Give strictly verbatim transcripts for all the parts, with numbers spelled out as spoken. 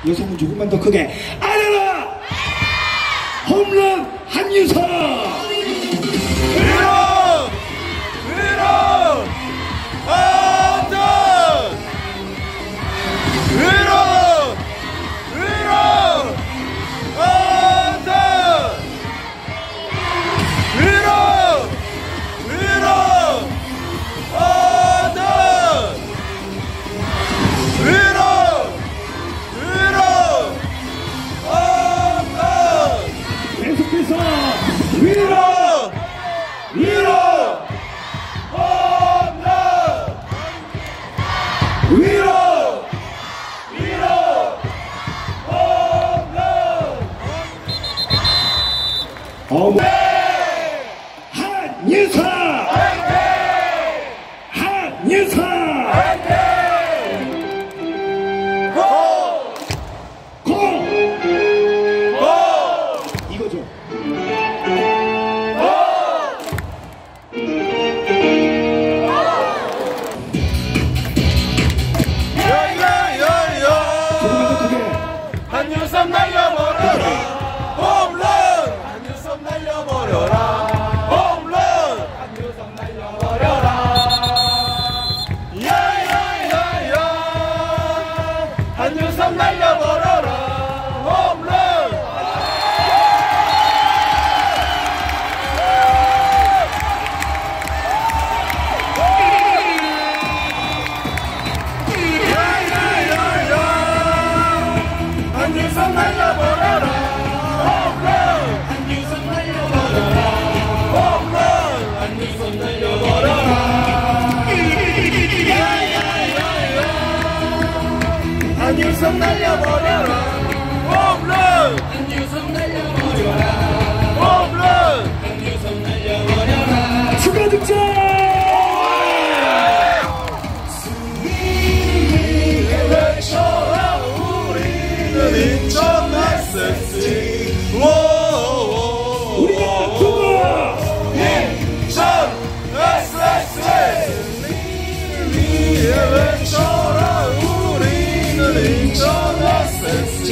여성은 조금만 더 크게 알아라! 홈런 한유성! 위로! 위로! 언덕! 위로! 위로! 언덕! 위로! 위로! 언덕! 위로! 위로! 언덕! 계속해서 위로! 위로! 언덕! 위로! 위로! 언덕! 어머! 한유성! 한유성! 고! 고! 고! 이거죠. 야야야야! 조금만 더 크게. 한유섬 날려버려라! 홈런! 한유섬 날려버려라! 홈런! 한유섬 날려버려라! 야야야야! 한유섬 날려버려라! 홈런! 야야야야! 한유섬 날려버려라! 홈런! 한유섬 날려버려라! 홈런! 한유섬 날려버려라! 야야야야! 한유섬 날려버려라! 홈런! 한유섬 날려버려라! 홈런! 한유섬 날려버려라! 추가 득점! 외쳐라 우리는 인천 에스에스지 우리가 두고! 인천 에스에스지 위에 외쳐라 우리는 인천 에스에스지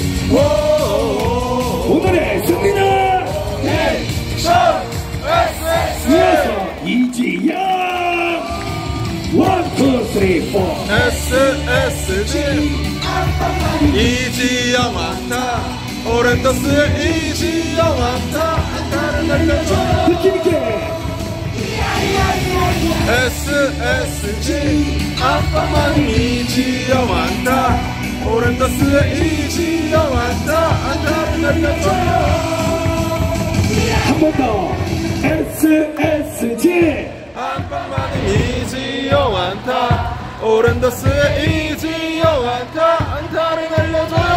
오늘의 승리는 인천 에스에스지 이어서 이지영! 원, 투, 쓰리, 포. 에스에스지 이지영 왔다 오렌더스의 이지영 왔다 안타를 날려줘 느낌있게! 에스에스지 안방만 이지영 왔다 오렌더스의 이지영 왔다 안타를 날려줘요 한 번 더! 에스에스지! 안방만 이지영 왔다 오렌더스의 이지영 왔다 안타를 날려줘요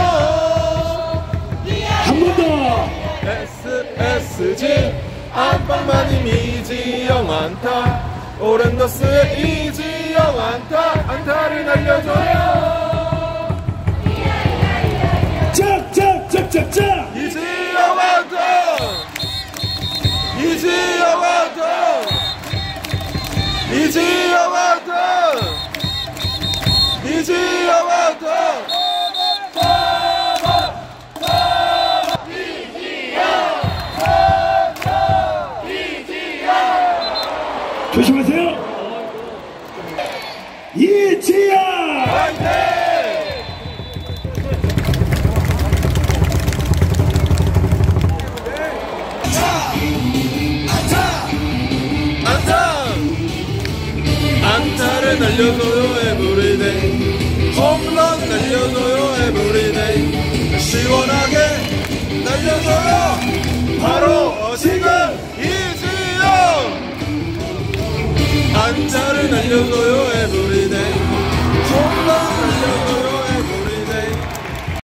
한 번 더! 에스에스지 안방만이 이지영 안타 오렌더스의 이지영 안타 안타를 날려줘요 짝짝짝짝짝! 이지영 안타 이지영 안타 이지영 안타 이지영 안타 조심하세요! 이지영! 화이팅! 안타! 안타를 날려줘요 에브리데이 홈런 날려줘요 에브리데이 시원하게 날려줘요 바로 지금 이지영 안타를 날려줘요 에브리데이